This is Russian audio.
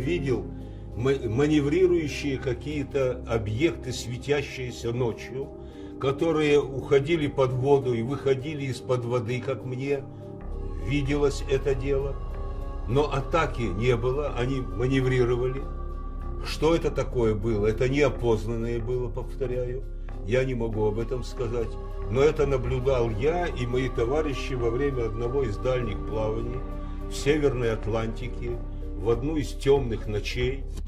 Видел маневрирующие какие-то объекты, светящиеся ночью, которые уходили под воду и выходили из-под воды, как мне виделось это дело. Но атаки не было, они маневрировали. Что это такое было? Это неопознанное было, повторяю. Я не могу об этом сказать. Но это наблюдал я и мои товарищи во время одного из дальних плаваний в Северной Атлантике, в одну из темных ночей.